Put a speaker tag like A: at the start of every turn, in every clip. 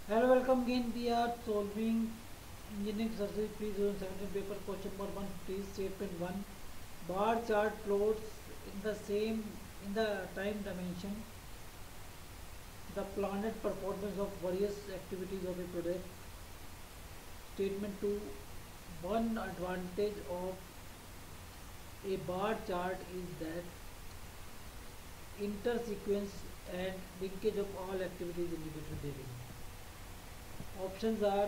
A: Hello, welcome again. We are solving engineering surgery pre-2017 paper question number 1, please statement 1. Bar chart plots in the time dimension the planned performance of various activities of a project. Statement 2. One advantage of a bar chart is that intersequence and linkage of all activities indicated therein. Options are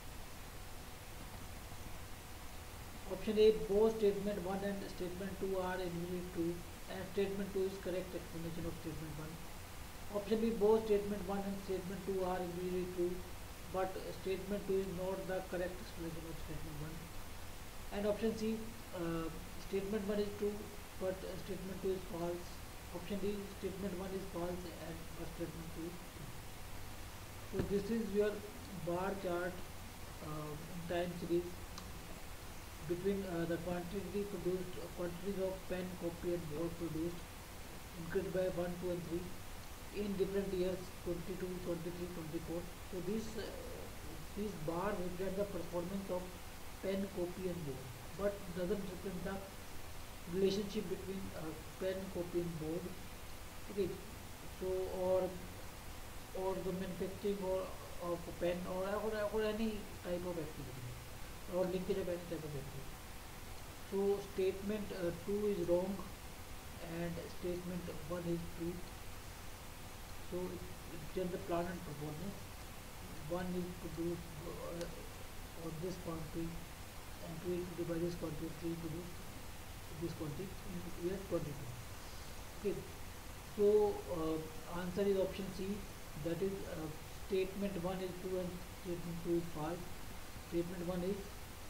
A: option A, both statement 1 and statement 2 are individually true and statement 2 is correct explanation of statement 1. Option B, both statement 1 and statement 2 are individually true but statement 2 is not the correct explanation of statement 1. And option C, statement 1 is true but statement 2 is false. Option D, statement 1 is false and but statement 2 is true. So this is your bar chart in time series between the quantities of pen, copy and board produced increased by 1, 2 and 3 in different years 22, 23, 24. So these bars represent the performance of pen, copy and board but doesn't represent the relationship between pen, copy and board. Okay, so or the manufacturing or of a pen or any type of activity or linkage of any type of activity. So statement 2 is wrong and statement 1 is true. So it just the plan and performance. One is produced on this quantity and 2 is produced by this quantity, 3 produced this quantity in year 22. Okay. So answer is option C, that is statement 1 is true and statement 2 is false. Statement 1 is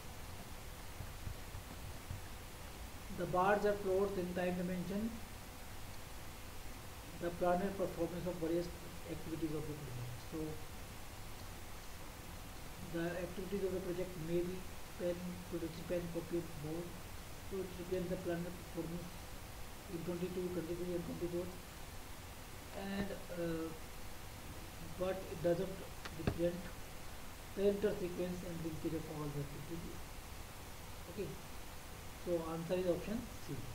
A: the bars are plotted in time dimension the planned performance of various activities of the project. So the activities of the project may be pen, production pen, copy, board. So it depends the planned performance in 22, 23 and 24 and but it doesn't represent the intersequence and linkage of all the activities. Okay, so answer is option C.